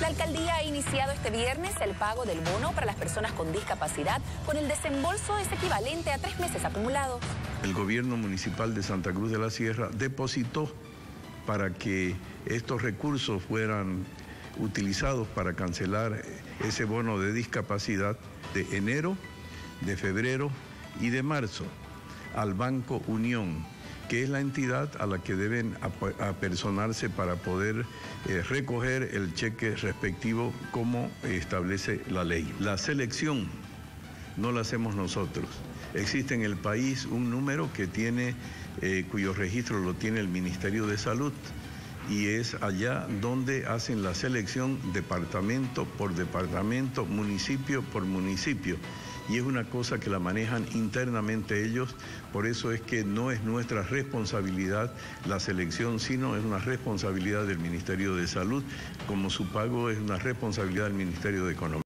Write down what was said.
alcaldía ha iniciado este viernes el pago del bono para las personas con discapacidad. Con el desembolso es equivalente a 3 meses acumulados. El gobierno municipal de Santa Cruz de la Sierra depositó para que estos recursos fueran utilizados para cancelar ese bono de discapacidad de enero, de febrero y de marzo al Banco Unión, que es la entidad a la que deben apersonarse para poder recoger el cheque respectivo como establece la ley. La selección no la hacemos nosotros. Existe en el país un número que tiene, cuyo registro lo tiene el Ministerio de Salud, y es allá donde hacen la selección departamento por departamento, municipio por municipio. Y es una cosa que la manejan internamente ellos, por eso es que no es nuestra responsabilidad la selección, sino es una responsabilidad del Ministerio de Salud, como su pago es una responsabilidad del Ministerio de Economía.